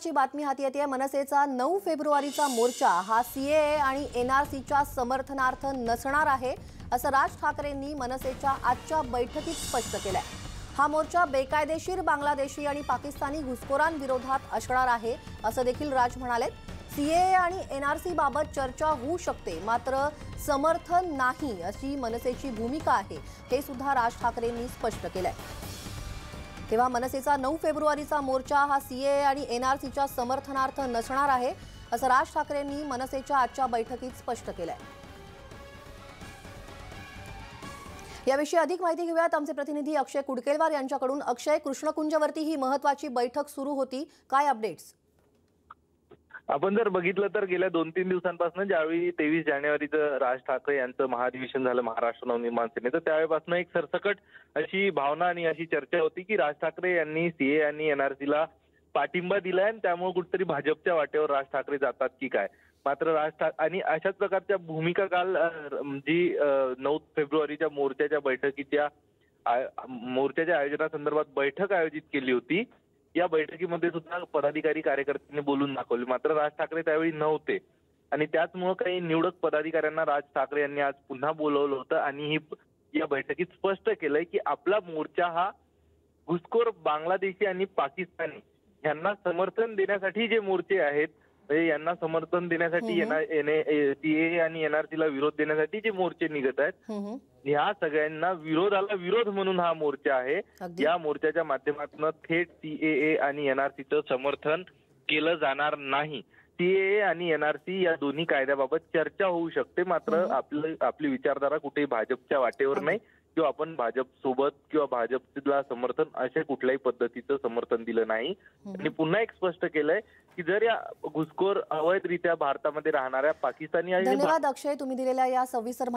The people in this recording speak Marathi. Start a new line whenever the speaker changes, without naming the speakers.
ची बातमी हाती येते। मनसेचा 9 फेब्रुवारीचा मोर्चा हा सीएए आणि एनआरसीच्या समर्थनार्थ नसणार आहे, असं राज ठाकरेंनी मनसेच्या आजच्या बैठकीत स्पष्ट केलंय। हा मोर्चा बेकायदेशीर बांगलादेशी आणि पाकिस्तानी घुसखोरांविरोधात असणार आहे, असं देखील राज म्हणाले। सीएए आणि एनआरसी बाबत चर्चा होऊ शकते, मात्र समर्थन नाही अशी मनसेची भूमिका आहे, हे सुद्धा राज ठाकरेंनी स्पष्ट केलंय। तेव्हा मनसेचा 9 फेब्रुवारीचा मोर्चा हा सीएए आणि एनआरसीच्या समर्थनार्थ नसणार आहे, असं राज ठाकरेंनी मनसेच्या आजच्या बैठकीत स्पष्ट केलंय। याविषयी अधिक माहिती घेऊयात आमचे प्रतिनिधी अक्षय कुडकेलवार यांच्याकडून। अक्षय, कृष्णकुंजवरती ही महत्त्वाची बैठक सुरू होती, काय अपडेट्स?
आपण जर बघितलं तर गेल्या 2-3 दिवसांपासून ज्यावेळी 23 जानेवारीचं राज ठाकरे यांचं महाधिवेशन झालं महाराष्ट्र नवनिर्माण सेनेचं, त्यावेळेपासून एक सरसकट अशी भावना आणि अशी चर्चा होती की राज ठाकरे यांनी सीए आणि एनआरसीला पाठिंबा दिलाय आणि त्यामुळे कुठेतरी भाजपच्या वाटेवर राज ठाकरे जातात की काय। मात्र आणि अशाच प्रकारच्या भूमिका काल जी 9 फेब्रुवारीच्या मोर्चाच्या आयोजनासंदर्भात बैठक आयोजित केली होती, या बैठकीमध्ये सुद्धा पदाधिकारी कार्यकर्त्यांनी बोलून दाखवले। मात्र राज ठाकरे त्यावेळी नव्हते आणि त्याचमुळे काही निवडक पदाधिकाऱ्यांना राज ठाकरे यांनी आज पुन्हा बोलवलं होतं आणि या बैठकीत स्पष्ट केलंय की आपला मोर्चा हा घुसखोर बांगलादेशी आणि पाकिस्तानी यांना समर्थन देण्यासाठी जे मोर्चे आहेत, म्हणजे यांना समर्थन देण्यासाठी सीएए आणि एनआरसीला विरोध देण्यासाठी जे मोर्चे निघत आहेत, ह्या सगळ्यांना विरोधाला विरोध म्हणून हा मोर्चा आहे। या मोर्चाच्या माध्यमातून थेट सीएए आणि एनआरसीचं समर्थन केलं जाणार नाही। सीएए आणि एनआरसी या दोन्ही कायद्याबाबत चर्चा होऊ शकते, मात्र आपली विचारधारा कुठेही भाजपच्या वाटेवर नाही किंवा आपण भाजप सोबत किंवा भाजपला समर्थन अशा कुठल्याही पद्धतीचं समर्थन दिलं नाही। आणि पुन्हा एक स्पष्ट केलंय की जर या घुसखोर अवैधरित्या भारतामध्ये राहणाऱ्या पाकिस्तानी
धन्यवाद अक्षय, तुम्ही दिलेल्या या सविस्तर